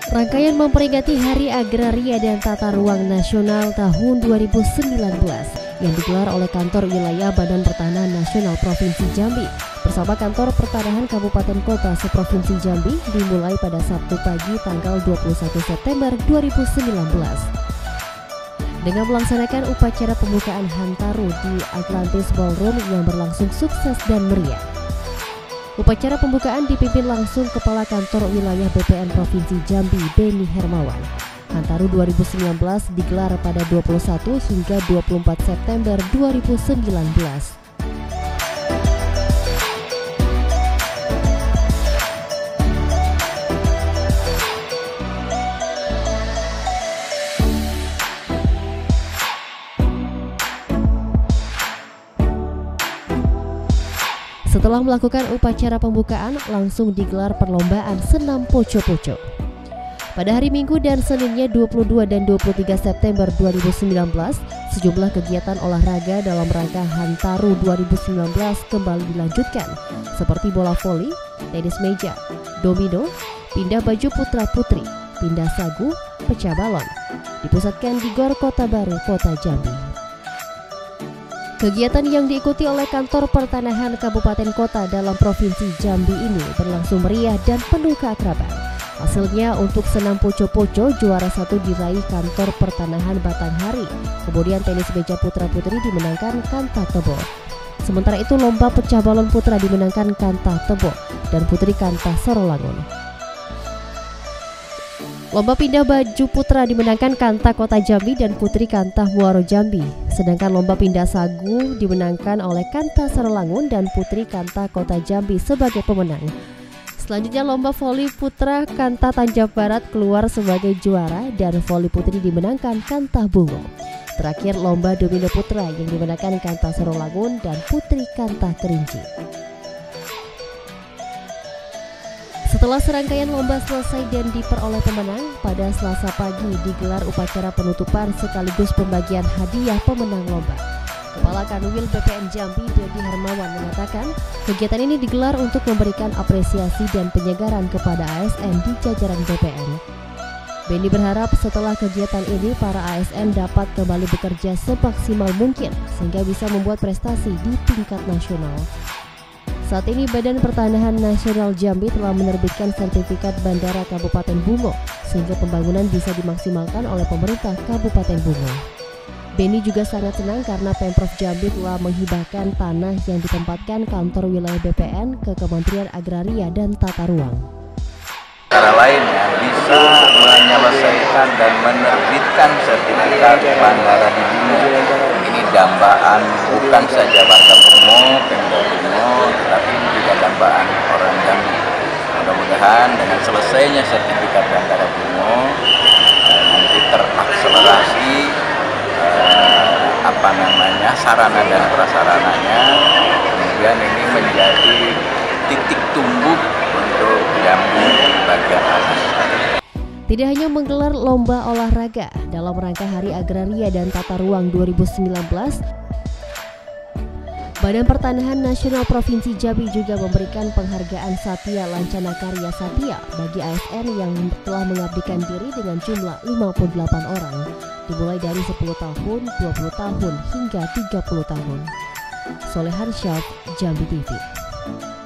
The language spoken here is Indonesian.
Rangkaian memperingati Hari Agraria dan Tata Ruang Nasional tahun 2019 yang digelar oleh Kantor Wilayah Badan Pertanahan Nasional Provinsi Jambi bersama Kantor Pertanahan Kabupaten Kota Seprovinsi Jambi dimulai pada Sabtu pagi tanggal 21 September 2019 dengan melaksanakan upacara pembukaan Hantaru di Atlantis Ballroom yang berlangsung sukses dan meriah. Upacara pembukaan dipimpin langsung Kepala Kantor Wilayah BPN Provinsi Jambi, Beni Hermawan. Hantaru 2019 digelar pada 21 hingga 24 September 2019. Setelah melakukan upacara pembukaan, langsung digelar perlombaan senam poco-poco. Pada hari Minggu dan Seninnya 22 dan 23 September 2019, sejumlah kegiatan olahraga dalam rangka Hantaru 2019 kembali dilanjutkan, seperti bola voli, tenis meja, domino, pindah baju putra-putri, pindah sagu, pecah balon, dipusatkan di Gor Kota Baru, Kota Jambi. Kegiatan yang diikuti oleh Kantor Pertanahan Kabupaten Kota dalam Provinsi Jambi ini berlangsung meriah dan penuh keakraban. Hasilnya untuk senam poco-poco juara 1 diraih Kantor Pertanahan Batanghari. Kemudian tenis meja putra-putri dimenangkan Kanta Tebo. Sementara itu lomba pecah balon putra dimenangkan Kanta Tebo dan putri Kanta Sorolangun. Lomba pindah baju putra dimenangkan Kanta Kota Jambi dan putri Kanta Muaro Jambi. Sedangkan lomba pindah sagu dimenangkan oleh Kanta Sorolangun dan putri Kanta Kota Jambi sebagai pemenang. Selanjutnya lomba voli putra Kanta Tanjab Barat keluar sebagai juara dan voli putri dimenangkan Kanta Bungo. Terakhir lomba domino putra yang dimenangkan Kanta Sorolangun dan putri Kanta Kerinci. Setelah serangkaian lomba selesai dan diperoleh pemenang, pada Selasa pagi digelar upacara penutupan sekaligus pembagian hadiah pemenang lomba. Kepala Kanwil BPN Jambi, Beni Hermawan mengatakan, kegiatan ini digelar untuk memberikan apresiasi dan penyegaran kepada ASN di jajaran BPN. Beni berharap setelah kegiatan ini para ASN dapat kembali bekerja semaksimal mungkin sehingga bisa membuat prestasi di tingkat nasional. Saat ini Badan Pertanahan Nasional Jambi telah menerbitkan sertifikat Bandara Kabupaten Bungo sehingga pembangunan bisa dimaksimalkan oleh pemerintah Kabupaten Bungo. Beni juga sangat senang karena Pemprov Jambi telah menghibahkan tanah yang ditempatkan kantor wilayah BPN ke Kementerian Agraria dan Tata Ruang. Cara lainnya bisa menyelesaikan dan menerbitkan sertifikat bandara di Bungo. Ini dambaan bukan saja Bangka Bungo, Pemda Bungo, tetapi juga dambaan orang Jambi. Mudah-mudahan dengan selesainya sertifikat bandara Bungo nanti terakselerasi sarana dan prasarananya, kemudian ini menjadi titik tumbuh untuk Jambi bagian atas. Tidak hanya menggelar lomba olahraga dalam rangka Hari Agraria dan Tata Ruang 2019, Badan Pertanahan Nasional Provinsi Jambi juga memberikan penghargaan Satya Lancana Karya Satya bagi ASN yang telah mengabdikan diri dengan jumlah 58 orang, dimulai dari 10 tahun, 20 tahun, hingga 30 tahun. Solehan Syaf, Jambi TV.